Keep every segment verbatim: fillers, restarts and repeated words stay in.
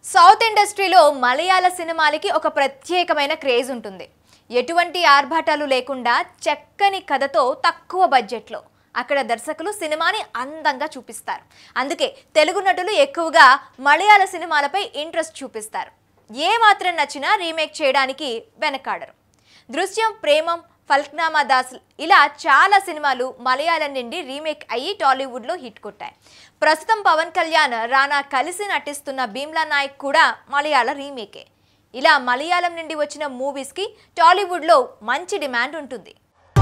South ఇండస్ట్రీలో మలయాళ సినిమాలకి ఒక ప్రత్యేకమైన క్రేజ్ ఉంటుంది. ఎటువంటి ఆర్భాటాలు లేకుండా చక్కని కథతో తక్కువ బడ్జెట్లో అక్కడ దర్శకులు సినిమాని అందంగా చూపిస్తారు. అందుకే తెలుగు నటులు ఎక్కువగా మలయాళ సినిమాలపై ఇంట్రెస్ట్ చూపిస్తారు. ఏ మాత్రం నచ్చినా రీమేక్ చేయడానికి వెనకాడరు. దృశ్యం, ప్రేమం, ఫల్క్నామా దాస్ ఇలా చాలా సినిమాలు మలయాళం నుండి రీమేక్ అయ్యి టాలీవుడ్లో హిట్ కొట్టాయి. ప్రస్తుతం పవన్ కళ్యాణ్, రానా కలిసి నటిస్తున్న భీమ్లా నాయక్ కూడా మలయాళ రీమేకే. ఇలా మలయాళం నుండి వచ్చిన మూవీస్కి టాలీవుడ్లో మంచి డిమాండ్ ఉంటుంది.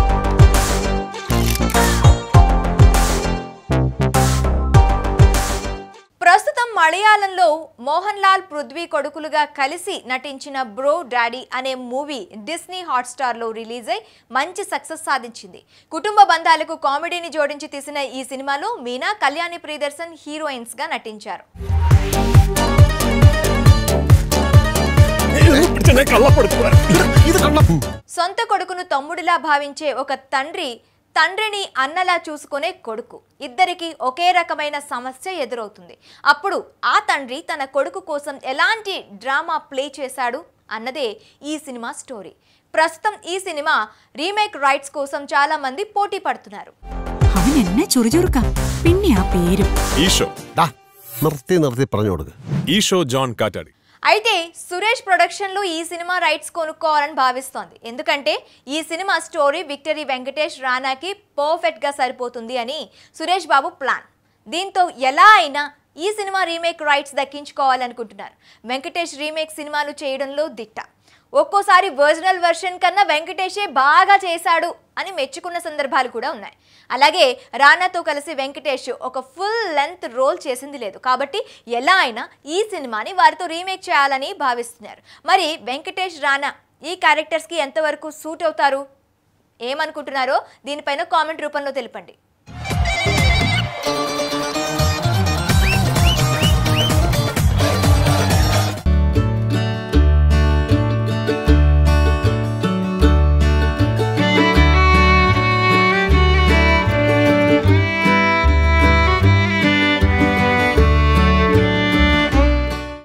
ప్రస్తుతం మలయాళంలో మోహన్ లాల్, పృథ్వీ కొడుకులుగా కలిసి నటించిన బ్రో డాడీ అనే మూవీ డిస్నీ హాట్స్టార్లో రిలీజ్ అయి మంచి సక్సెస్ సాధించింది. కుటుంబ బంధాలకు కామెడీని జోడించి తీసిన ఈ సినిమాలో మీనా, కళ్యాణి ప్రియదర్శన్ హీరోయిన్స్గా నటించారు. సొంత కొడుకును తమ్ముడిలా భావించే ఒక తండ్రి తండ్రిని అన్నలా చూసుకునే కొడుకు, ఇద్దరికి ఒకే రకమైన సమస్య ఎదురవుతుంది. అప్పుడు ఆ తండ్రి తన కొడుకు కోసం ఎలాంటి డ్రామా ప్లే చేశాడు అన్నదే ఈ సినిమా స్టోరీ. ప్రస్తుతం ఈ సినిమా రీమేక్ రైట్స్ కోసం చాలా మంది పోటీ పడుతున్నారు. అయితే సురేష్ ప్రొడక్షన్లో ఈ సినిమా రైట్స్ కొనుక్కోవాలని భావిస్తోంది. ఎందుకంటే ఈ సినిమా స్టోరీ విక్టరీ వెంకటేష్, రానాకి పర్ఫెక్ట్గా సరిపోతుంది అని సురేష్ బాబు ప్లాన్. దీంతో ఎలా అయినా ఈ సినిమా రీమేక్ రైట్స్ దక్కించుకోవాలనుకుంటున్నారు. వెంకటేష్ రీమేక్ సినిమాలు చేయడంలో దిట్ట. ఒక్కోసారి ఒరిజినల్ వెర్షన్ కన్నా వెంకటేషే బాగా చేశాడు అని మెచ్చుకున్న సందర్భాలు కూడా ఉన్నాయి. అలాగే రానాతో కలిసి వెంకటేష్ ఒక ఫుల్ లెంత్ రోల్ చేసింది లేదు. కాబట్టి ఎలా అయినా ఈ సినిమాని వారితో రీమేక్ చేయాలని భావిస్తున్నారు. మరి వెంకటేష్, రానా ఈ క్యారెక్టర్స్కి ఎంతవరకు సూట్ అవుతారు, ఏమనుకుంటున్నారో దీనిపైన కామెంట్ రూపంలో తెలపండి.